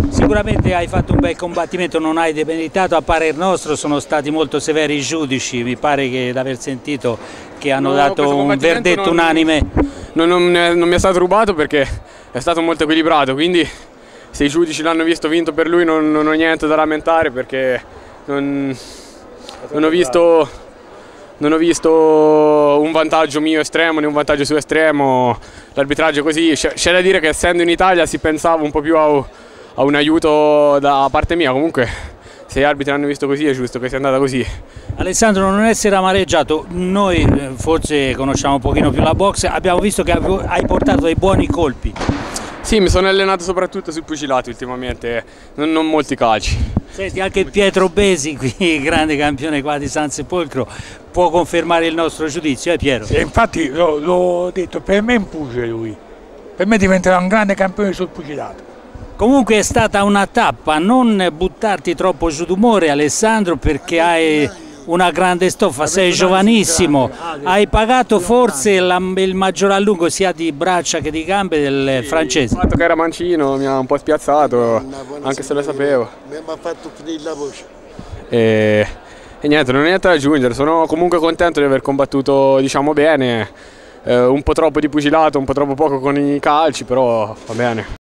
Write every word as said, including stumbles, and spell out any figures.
Sicuramente hai fatto un bel combattimento, non hai demeritato, a parer nostro sono stati molto severi i giudici, mi pare che d'aver sentito che hanno no, dato un verdetto non, unanime. Non, non, non mi è stato rubato perché è stato molto equilibrato, quindi se i giudici l'hanno visto vinto per lui non, non ho niente da lamentare perché non, non ho visto... Non ho visto un vantaggio mio estremo né un vantaggio suo estremo, l'arbitraggio è così. C'è da dire che essendo in Italia si pensava un po' più a, a un aiuto da parte mia, comunque se gli arbitri hanno visto così è giusto che sia andata così. Alessandro, non essere amareggiato, noi forse conosciamo un pochino più la box, abbiamo visto che hai portato dei buoni colpi. Sì, mi sono allenato soprattutto sul pugilato ultimamente, non, non molti calci. Senti, anche Pietro Besi, qui grande campione qua di San Sepolcro, può confermare il nostro giudizio, eh Piero? Sì, infatti l'ho detto, per me è un pugile lui, per me diventerà un grande campione sul pugilato. Comunque è stata una tappa, non buttarti troppo giù d'umore Alessandro perché hai una grande stoffa, sei giovanissimo, hai pagato forse la, il maggior allungo sia di braccia che di gambe del francese. Il fatto che era mancino mi ha un po' spiazzato, anche se lo sapevo. Mi ha fatto finire la voce. E, e niente, non ho niente da aggiungere, sono comunque contento di aver combattuto diciamo bene, eh, un po' troppo di pugilato, un po' troppo poco con i calci, però va bene.